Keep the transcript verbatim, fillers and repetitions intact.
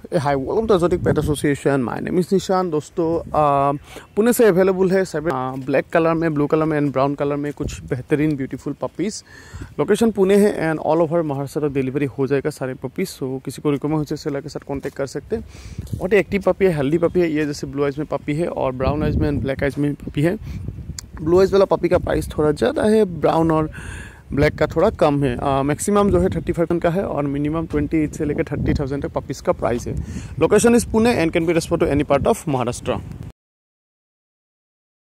Hi welcome to exotic pet association. My name is Nishan. दोस्तों पुणे से available है seven black colour में, blue colour में एंड ब्राउन कलर में कुछ बेहतरीन ब्यूटीफुल पपीज़। लोकेशन पुणे है एंड ऑल ओवर महाराष्ट्र तक डिलीवरी हो जाएगा सारे पपीज़। सो किसी को रिकमेंड हो सेलर के साथ कॉन्टैक्ट कर सकते हैं। बहुत ही एक्टिव पपी है, हेल्दी पपी है। ये जैसे ब्लू आइज में पपी है और ब्राउन आइज में एंड ब्लैक आइज में पपी है। ब्लू आइज वाला पपी का प्राइस थोड़ा ज़्यादा है, ब्राउन और ब्लैक का थोड़ा कम है। मैक्सिमम जो है थर्टी फाइव का है और मिनिमम ट्वेंटी से लेकर थर्टी थाउजेंड तक पपीज़ का प्राइस है। Location is Pune and can be transport to any part of Maharashtra.